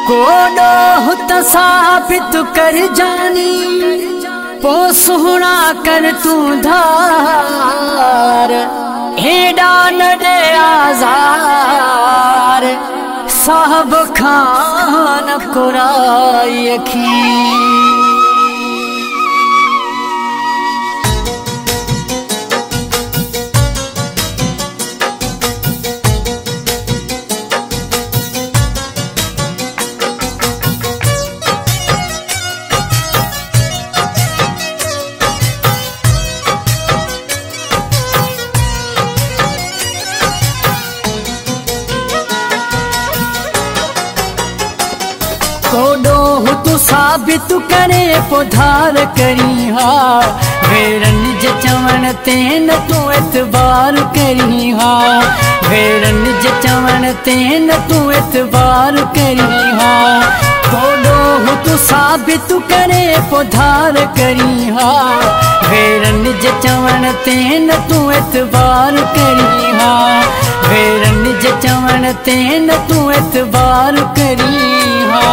कोडो हुत साबित कर जानी पो सुहना कर तू धार हेडा न दे आजार साहब खान कुराई अखी। कोडो तू साबित करे पुधार करी हा वेरन जे चवण ते न तू एतबार करी हा वेरन जे चवण ते न तू एतबार करी हा। कोडो तू साबित करे पुधार करी हा वेरन जे चवण ते न तू एतबार करी हा वेरन जे चवण ते न तू एतबार करी हा।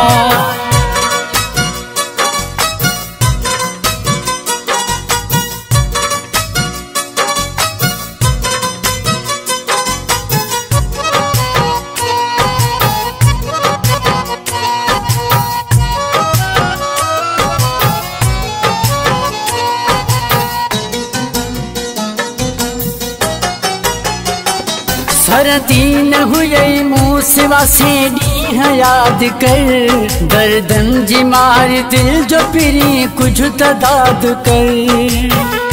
सरदी न हुई मुँह सिवा से डी याद कर दर्दन जी मार दिल जो पिरी कुछ तदाद कर।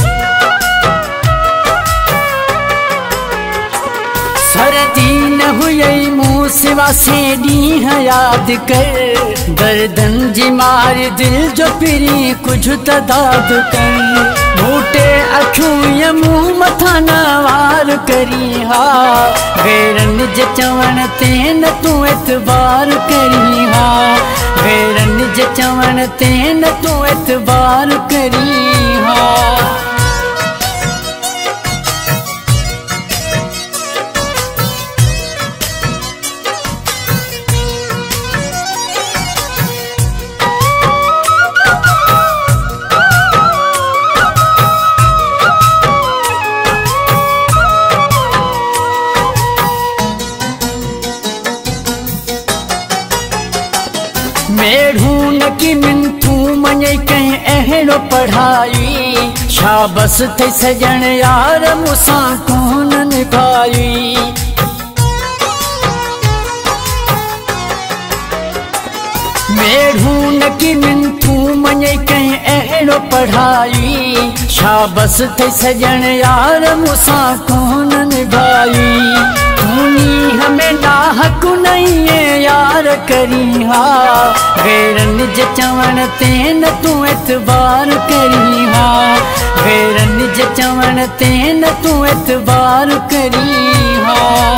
सरदी न हुई मुँह सिवा से डी याद कर दर्दन जी मार दिल जो पिरी कुछ तदाद कर। बूटे अखियों ये मुँह मथा नवार करी हा वेरन जे चवण ते न तू एतबार करी हा वेरन जे चवण ते न तू एतबार करी हा। मेढ़ू न की मिनथू मने कहीं अहड़ो पढ़ाई शाबस थे सजन यार मुसा कौन निभाई। मेढ़ू न की मिनथू मने कहीं अहड़ो पढ़ाई शाबस थे सजन यार मुसा कौन निभाई। तूनी हमें नाहक नहीं है यार करी हा वेरन जे चवण ते न तू एतबार करी हा वेरन जे चवण ते न तू एतबार करी हा।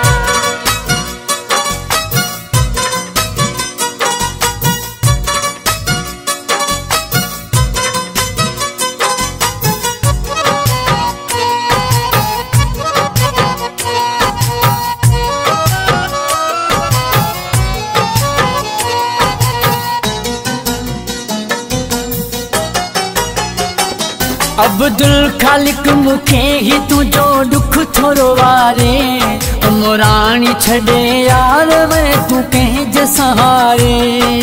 अब्दुल खालिक मुखे ही तू जो दुख थोरो वारे उमरानी छड़े यार वे तू कहीं जे सहारे।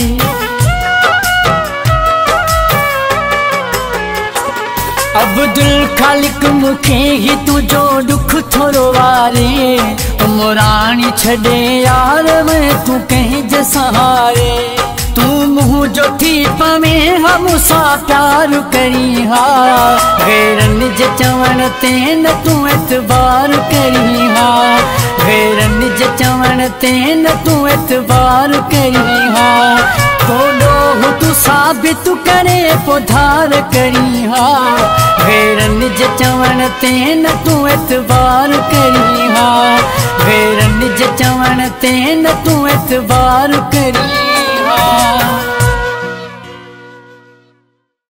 अब्दुल खालिक मुखे ही तू जो दुख थोरो वारे उमरानी छड़े यार वे तू कहीं जे सहारे। तू मुँह जो थी पवे हम सा प्यार करी हा वेरन जे चवण ते न तू एतबार करी हा वेरन जे चवण ते न तू एतबार करी हा। कोडो तू साबित करे पुधार करी हा वेरन जे चवण ते न तू एतबार करी हा वेरन जे चवण ते न तू एतबार करी।